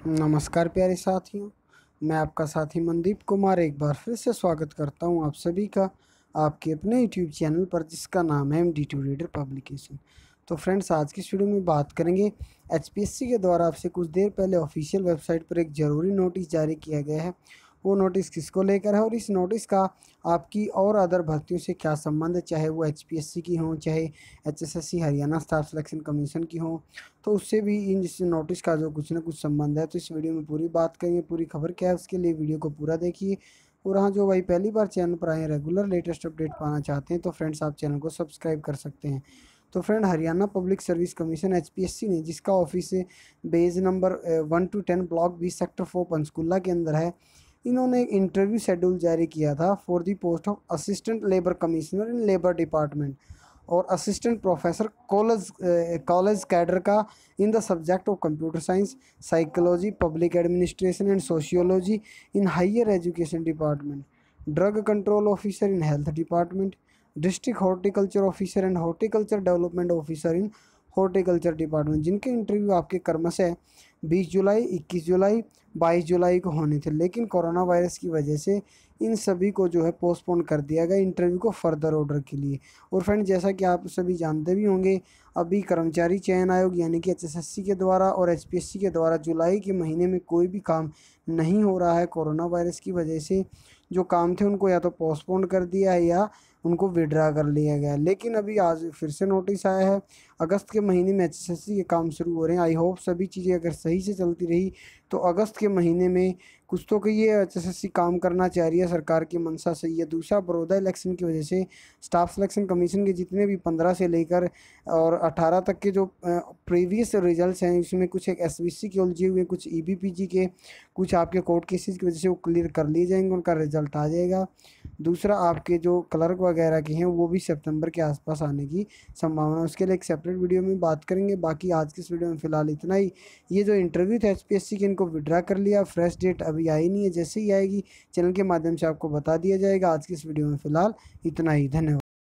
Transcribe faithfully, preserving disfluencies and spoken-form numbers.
नमस्कार प्यारे साथियों, मैं आपका साथी मनदीप कुमार एक बार फिर से स्वागत करता हूं आप सभी का आपके अपने यूट्यूब चैनल पर जिसका नाम है M D two reader publication. तो फ्रेंड्स, आज की इस वीडियो में बात करेंगे एच पी एस सी के द्वारा आपसे कुछ देर पहले ऑफिशियल वेबसाइट पर एक ज़रूरी नोटिस जारी किया गया है। वो नोटिस किसको लेकर है और इस नोटिस का आपकी और अदर भर्तियों से क्या संबंध है, चाहे वो एच पी एस सी की हों, चाहे H S S C Haryana staff selection commission की हों, तो उससे भी इन जिस नोटिस का जो कुछ ना कुछ संबंध है। तो इस वीडियो में पूरी बात करेंगे, पूरी खबर क्या है उसके लिए वीडियो को पूरा देखिए। और हाँ, जो भाई पहली बार चैनल पर आए हैं, रेगुलर लेटेस्ट अपडेट पाना चाहते हैं, तो फ्रेंड्स आप चैनल को सब्सक्राइब कर सकते हैं। तो friend, Haryana public service commission H P S C ने, जिसका office bays number one two ten block B sector four Panchkula के अंदर है, इन्होंने एक इंटरव्यू शेड्यूल जारी किया था for the post of assistant labour commissioner in labour department और assistant professor college college cadre का in the subject of computer science, psychology, public administration and sociology in higher education department, drug control officer in health department, district horticulture officer and horticulture development officer in horticulture department, जिनके interview आपके क्रमशः बीस जुलाई, इक्कीस जुलाई, बाईस जुलाई को होने थे, लेकिन कोरोना वायरस की वजह से इन सभी को जो है पोस्टपोन कर दिया गया इंटरव्यू को फर्दर ऑर्डर के लिए। और फ्रेंड, जैसा कि आप सभी जानते भी होंगे, अभी कर्मचारी चयन आयोग यानी कि एच एस एस सी के द्वारा और एच पी एस सी के द्वारा जुलाई के महीने में कोई भी काम नहीं हो रहा है। कोरोना वायरस की वजह से जो काम थे उनको या तो पोस्टपोन कर दिया है या उनको विड्रा कर लिया गया है। लेकिन अभी आज फिर से नोटिस आया है, अगस्त के महीने में एच एस एस सी के काम शुरू हो रहे हैं। आई होप सभी चीज़ें अगर सही से चलती रही तो अगस्त के महीने में कुछ तो कि ये एच एस एस सी काम करना चाह रही है, सरकार की मंशा सही है। दूसरा, बड़ौदा इलेक्शन की वजह से स्टाफ सिलेक्शन कमीशन के जितने भी पंद्रह से लेकर और अठारह तक के जो प्रीवियस रिजल्ट्स हैं, इसमें कुछ एक एस बी सी के उलझे हुए, कुछ ई बी पी जी के, कुछ आपके कोर्ट केसेस की वजह से वो क्लियर कर लिए जाएंगे, उनका रिजल्ट आ जाएगा। दूसरा, आपके जो क्लर्क वगैरह के हैं वो भी सितंबर के आसपास आने की संभावना, उसके लिए एक सेपरेट वीडियो में बात करेंगे। बाकी आज की इस वीडियो में फ़िलहाल इतना ही। ये जो इंटरव्यू थे एच पी एस सी के, इनको विड्रा कर लिया, फ्रेश डेट अभी आई नहीं है, जैसे ही आएगी चैनल के माध्यम से आपको बता दिया जाएगा। आज की इस वीडियो में फ़िलहाल इतना ही। धन्यवाद।